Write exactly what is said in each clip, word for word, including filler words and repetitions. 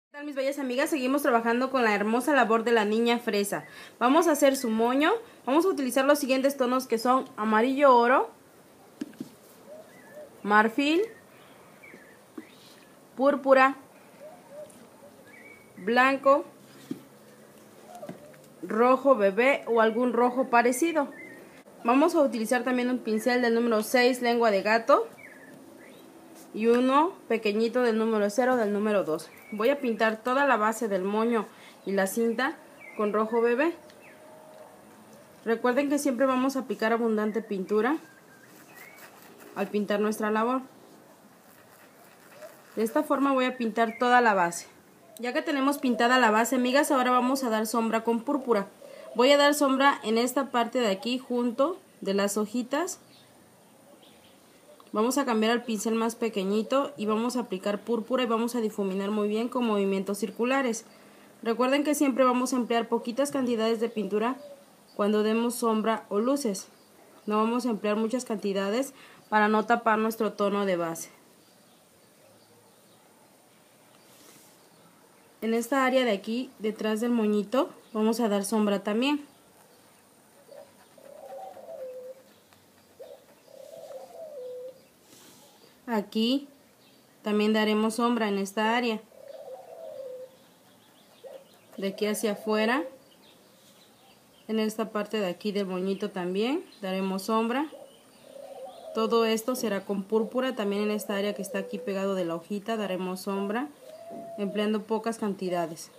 ¿Qué tal, mis bellas amigas? Seguimos trabajando con la hermosa labor de la niña fresa. Vamos a hacer su moño. Vamos a utilizar los siguientes tonos, que son amarillo oro, marfil, púrpura, blanco, rojo bebé o algún rojo parecido. Vamos a utilizar también un pincel del número seis, lengua de gato, y uno pequeñito del número cero, del número dos. Voy a pintar toda la base del moño y la cinta con rojo bebé. Recuerden que siempre vamos a aplicar abundante pintura al pintar nuestra labor. De esta forma voy a pintar toda la base. Ya que tenemos pintada la base, amigas, ahora vamos a dar sombra con púrpura. Voy a dar sombra en esta parte de aquí, junto de las hojitas. Vamos a cambiar al pincel más pequeñito y vamos a aplicar púrpura y vamos a difuminar muy bien con movimientos circulares. Recuerden que siempre vamos a emplear poquitas cantidades de pintura cuando demos sombra o luces. No vamos a emplear muchas cantidades para no tapar nuestro tono de base. En esta área de aquí, detrás del moñito, vamos a dar sombra también. Aquí también daremos sombra en esta área. De aquí hacia afuera, en esta parte de aquí del moñito también daremos sombra. Todo esto será con púrpura. También en esta área que está aquí pegado de la hojita daremos sombra, empleando pocas cantidades.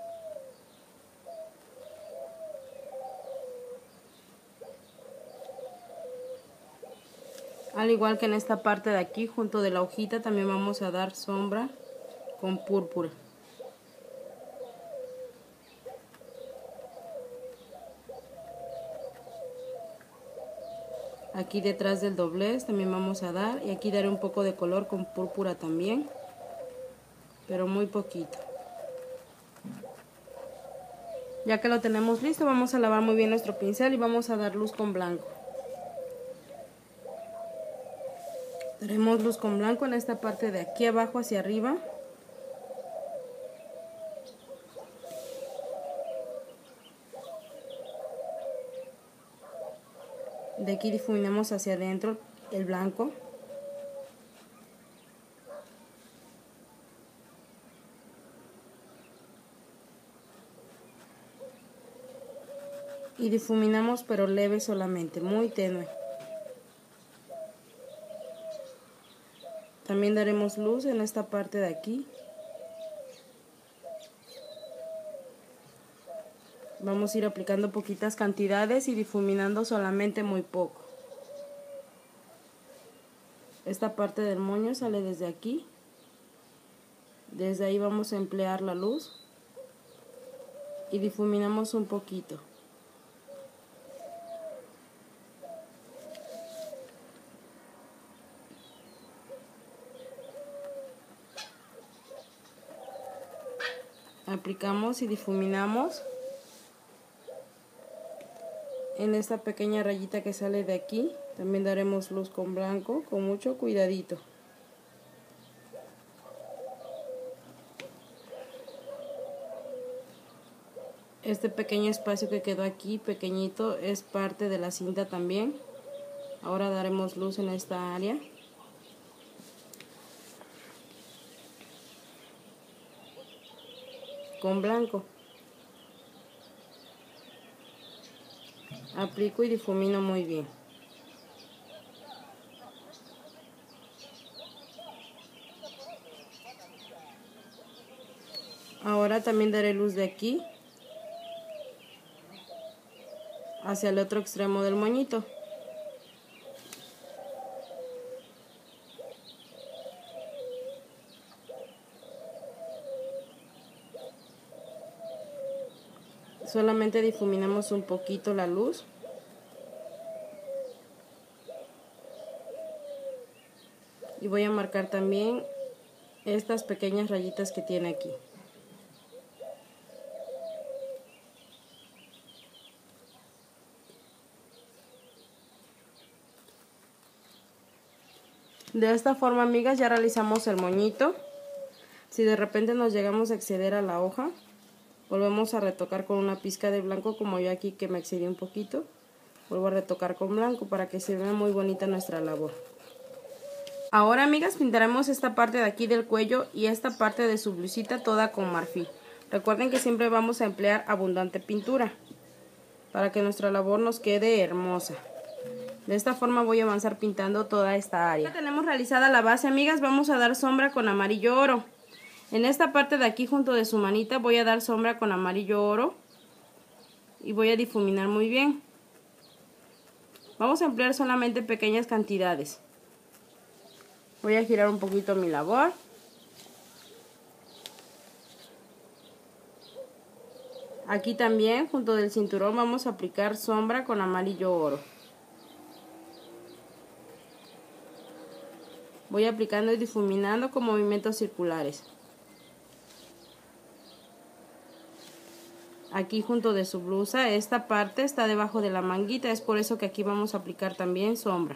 Al igual que en esta parte de aquí, junto de la hojita, también vamos a dar sombra con púrpura. Aquí detrás del doblez también vamos a dar, y aquí daré un poco de color con púrpura también, pero muy poquito. Ya que lo tenemos listo, vamos a lavar muy bien nuestro pincel y vamos a dar luz con blanco. Daremos luz con blanco en esta parte de aquí abajo hacia arriba. De aquí difuminamos hacia adentro el blanco. Y difuminamos pero leve solamente, muy tenue. También daremos luz en esta parte de aquí. Vamos a ir aplicando poquitas cantidades y difuminando solamente muy poco. Esta parte del moño sale desde aquí. Desde ahí vamos a emplear la luz y difuminamos un poquito. Aplicamos y difuminamos en esta pequeña rayita que sale de aquí. También daremos luz con blanco con mucho cuidadito. Este pequeño espacio que quedó aquí pequeñito es parte de la cinta también. Ahora daremos luz en esta área. Con blanco. Aplico y difumino muy bien. Ahora también daré luz de aquí hacia el otro extremo del moñito. Solamente difuminamos un poquito la luz. Y voy a marcar también estas pequeñas rayitas que tiene aquí. De esta forma, amigas, ya realizamos el moñito. Si de repente nos llegamos a exceder a la hoja, volvemos a retocar con una pizca de blanco, como yo aquí que me excedí un poquito. Vuelvo a retocar con blanco para que se vea muy bonita nuestra labor. Ahora, amigas, pintaremos esta parte de aquí del cuello y esta parte de su blusita toda con marfil. Recuerden que siempre vamos a emplear abundante pintura para que nuestra labor nos quede hermosa. De esta forma voy a avanzar pintando toda esta área. Ya tenemos realizada la base, amigas. Vamos a dar sombra con amarillo oro. En esta parte de aquí junto de su manita voy a dar sombra con amarillo oro y voy a difuminar muy bien. Vamos a emplear solamente pequeñas cantidades. Voy a girar un poquito mi labor. Aquí también junto del cinturón vamos a aplicar sombra con amarillo oro. Voy aplicando y difuminando con movimientos circulares. Aquí junto de su blusa, esta parte está debajo de la manguita, es por eso que aquí vamos a aplicar también sombra.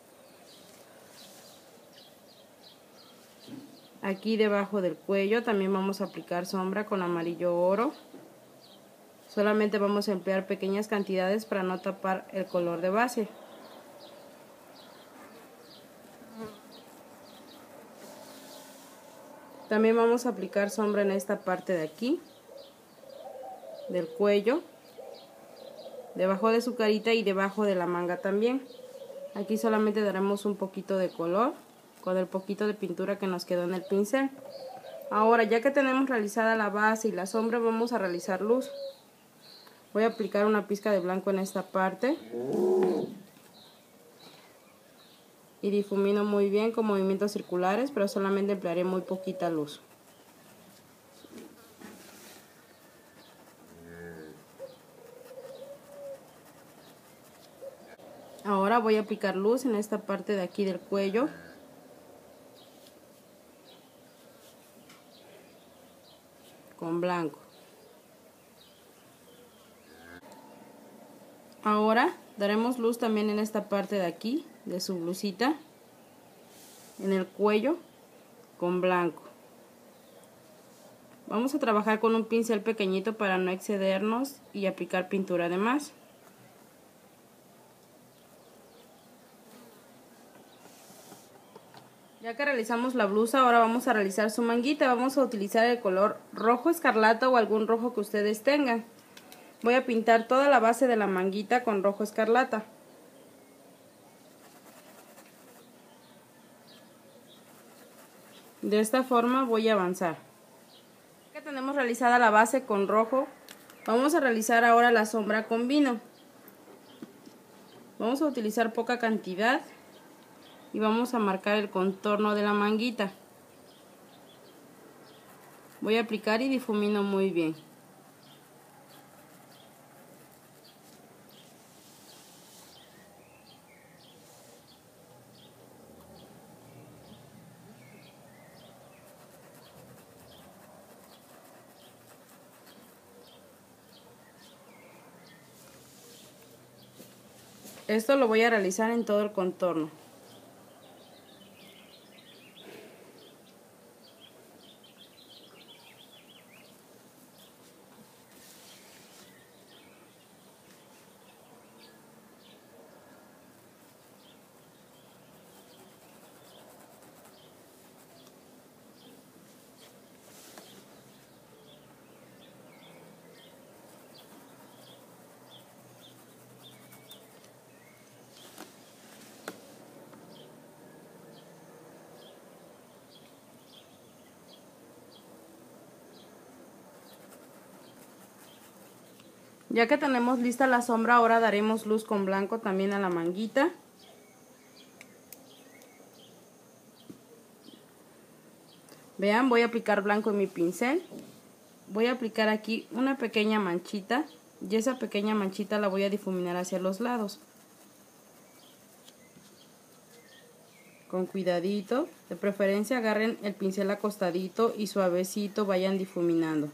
Aquí debajo del cuello también vamos a aplicar sombra con amarillo oro. Solamente vamos a emplear pequeñas cantidades para no tapar el color de base. También vamos a aplicar sombra en esta parte de aquí, del cuello, debajo de su carita y debajo de la manga también. Aquí solamente daremos un poquito de color con el poquito de pintura que nos quedó en el pincel. Ahora, ya que tenemos realizada la base y la sombra, vamos a realizar luz. Voy a aplicar una pizca de blanco en esta parte y difumino muy bien con movimientos circulares, pero solamente emplearé muy poquita luz. Ahora voy a aplicar luz en esta parte de aquí del cuello. Con blanco. Ahora daremos luz también en esta parte de aquí, de su blusita, en el cuello, con blanco. Vamos a trabajar con un pincel pequeñito para no excedernos y aplicar pintura de más. Ya que realizamos la blusa, ahora vamos a realizar su manguita. Vamos a utilizar el color rojo escarlata o algún rojo que ustedes tengan. Voy a pintar toda la base de la manguita con rojo escarlata. De esta forma voy a avanzar. Ya que tenemos realizada la base con rojo, vamos a realizar ahora la sombra con vino. Vamos a utilizar poca cantidad y vamos a marcar el contorno de la manguita. Voy a aplicar y difumino muy bien. Esto lo voy a realizar en todo el contorno. Ya que tenemos lista la sombra, ahora daremos luz con blanco también a la manguita. Vean, voy a aplicar blanco en mi pincel. Voy a aplicar aquí una pequeña manchita y esa pequeña manchita la voy a difuminar hacia los lados. Con cuidadito, de preferencia agarren el pincel acostadito y suavecito vayan difuminando.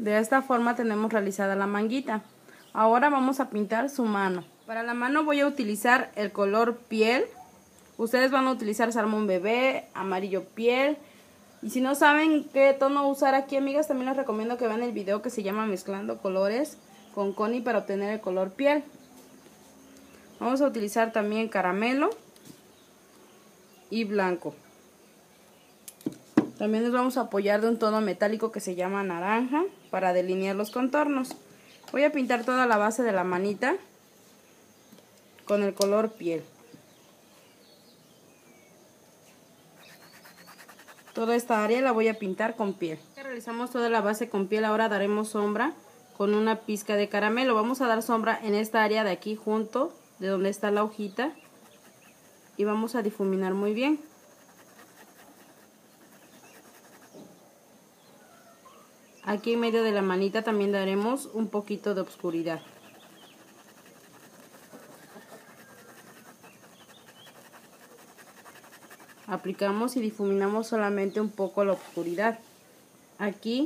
De esta forma tenemos realizada la manguita. Ahora vamos a pintar su mano. Para la mano voy a utilizar el color piel. Ustedes van a utilizar salmón bebé, amarillo piel. Y si no saben qué tono usar aquí, amigas, también les recomiendo que vean el video que se llama Mezclando Colores con Connie para obtener el color piel. Vamos a utilizar también caramelo y blanco. También nos vamos a apoyar de un tono metálico que se llama naranja para delinear los contornos. Voy a pintar toda la base de la manita con el color piel. Toda esta área la voy a pintar con piel. Ya realizamos toda la base con piel, ahora daremos sombra con una pizca de caramelo. Vamos a dar sombra en esta área de aquí junto de donde está la hojita y vamos a difuminar muy bien. Aquí en medio de la manita también daremos un poquito de oscuridad. Aplicamos y difuminamos solamente un poco la oscuridad. Aquí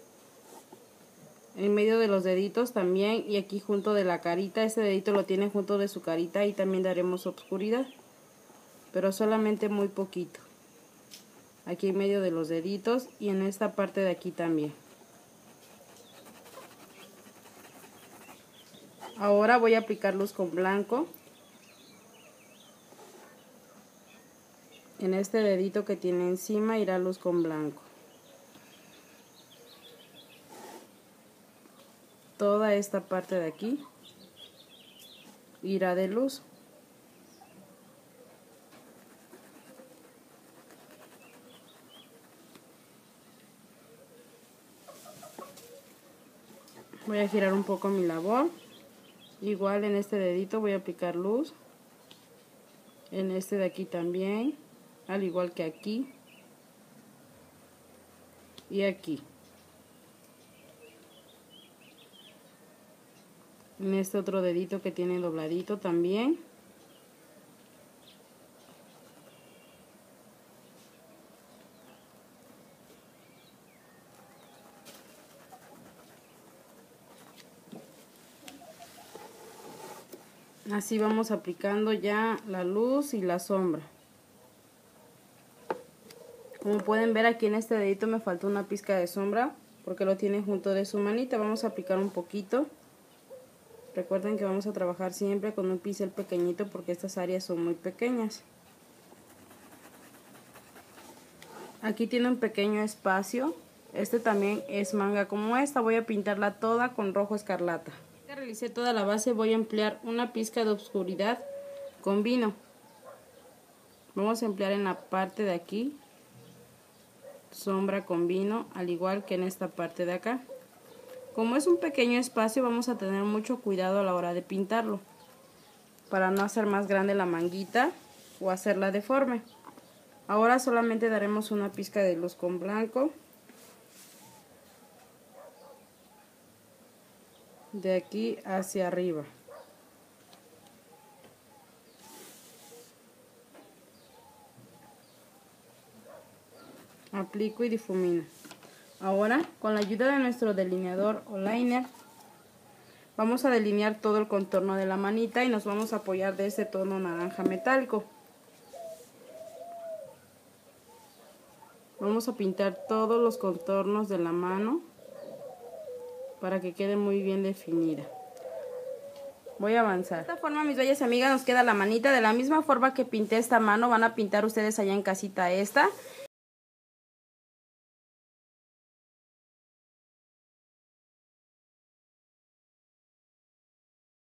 en medio de los deditos también y aquí junto de la carita. Este dedito lo tiene junto de su carita y también daremos oscuridad, pero solamente muy poquito. Aquí en medio de los deditos y en esta parte de aquí también. Ahora voy a aplicar luz con blanco en este dedito que tiene encima, irá luz con blanco. Toda esta parte de aquí irá de luz. Voy a girar un poco mi labor. Igual en este dedito voy a aplicar luz. En este de aquí también. Al igual que aquí. Y aquí. En este otro dedito que tiene dobladito también. Así vamos aplicando ya la luz y la sombra. Como pueden ver, aquí en este dedito me faltó una pizca de sombra porque lo tiene junto de su manita. Vamos a aplicar un poquito. Recuerden que vamos a trabajar siempre con un pincel pequeñito porque estas áreas son muy pequeñas. Aquí tiene un pequeño espacio. Este también es manga como esta. Voy a pintarla toda con rojo escarlata. Ya realicé toda la base. Voy a emplear una pizca de oscuridad con vino. Vamos a emplear en la parte de aquí sombra con vino, al igual que en esta parte de acá. Como es un pequeño espacio, vamos a tener mucho cuidado a la hora de pintarlo para no hacer más grande la manguita o hacerla deforme. Ahora solamente daremos una pizca de luz con blanco de aquí hacia arriba. Aplico y difumino. Ahora, con la ayuda de nuestro delineador o liner, vamos a delinear todo el contorno de la manita y nos vamos a apoyar de este tono naranja metálico. Vamos a pintar todos los contornos de la mano para que quede muy bien definida. Voy a avanzar. De esta forma, mis bellas amigas, nos queda la manita. De la misma forma que pinté esta mano, van a pintar ustedes allá en casita esta.